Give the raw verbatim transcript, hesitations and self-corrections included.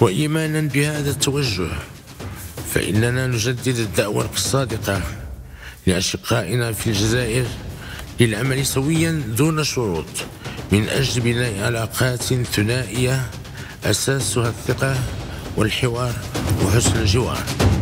وإيمانا بهذا التوجه فإننا نجدد الدعوة الصادقة لأشقائنا في الجزائر للعمل سويا دون شروط من أجل بناء علاقات ثنائية أساسها الثقة والحوار وحسن الجوار.